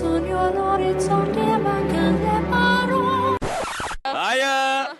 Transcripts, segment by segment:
sogno all'orizzonte mancano le parole. Aia!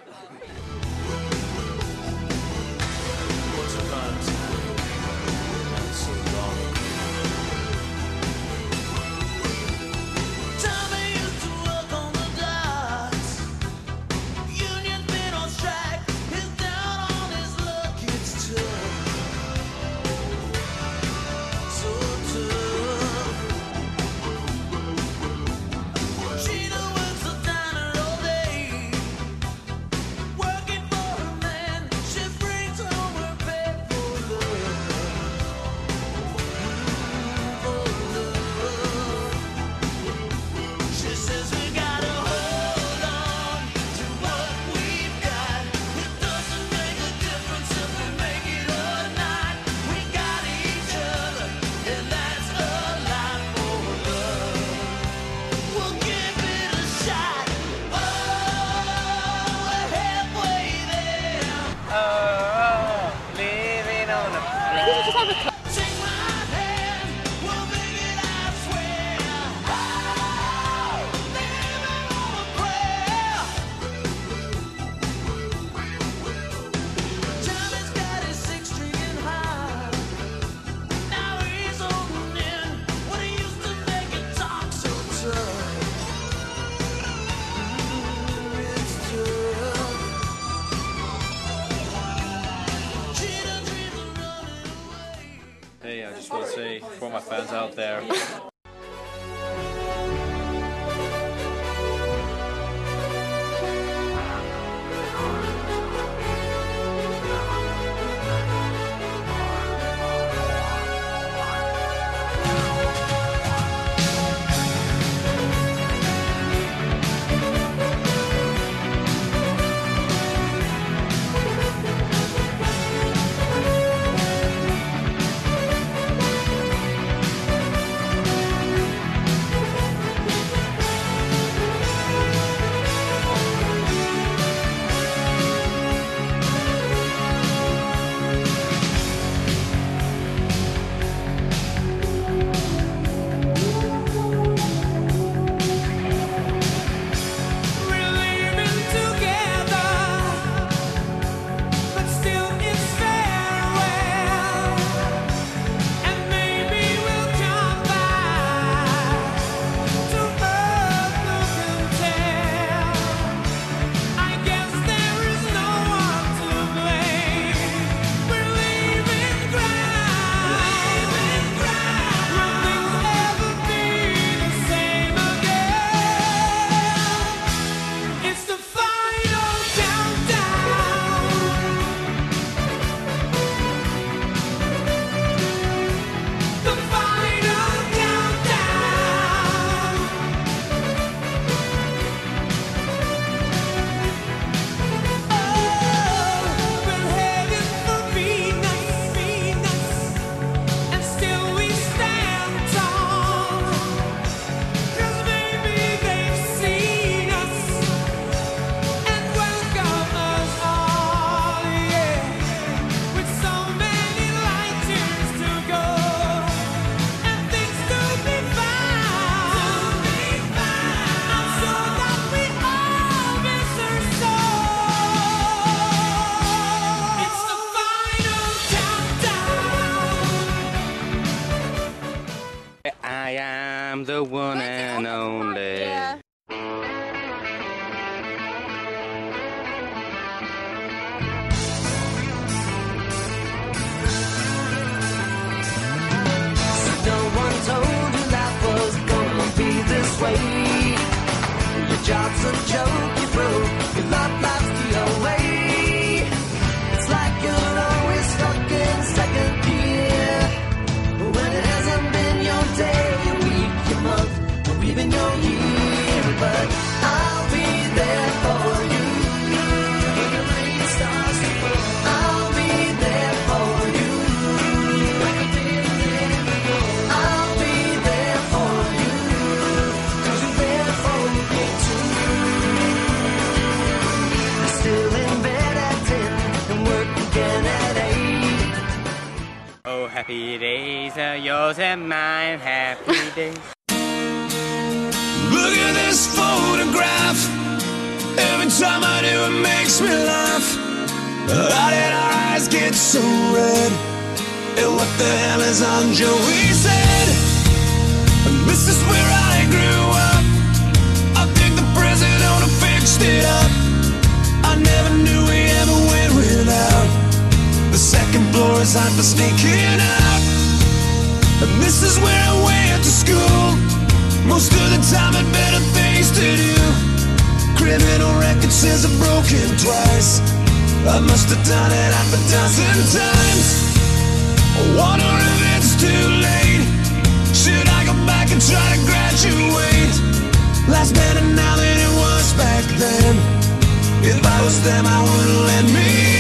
Hey, I just want to say, for my fans out there, I am the one and only. Yeah. No one told you life was gonna be this way. Your job's a joke, you broke, your love life's the way. It's like you're always stuck in second gear, when it hasn't been your day, your week, your month, or even your year. But I'll be there for you when the rain starts to fall. I'll be there for you like I did then before. I'll be there for you 'cause you're there for me too. I'm still in bed at 10 and work again at 8. Oh, happy days are yours and mine, happy days. Look at this photograph. Every time I do, it makes me laugh. How did our eyes get so red? And what the hell is on Joey's head? And this is where I grew up. I think the president fixed it up. I never knew we ever went without. The second floor is hot for sneaking out. And this is where I went to school. Most of the time had better things to do. Criminal record says I've broken twice. I must have done it half a dozen times. I wonder if it's too late. Should I go back and try to graduate? Life's better now than it was back then. If I was them, I wouldn't let me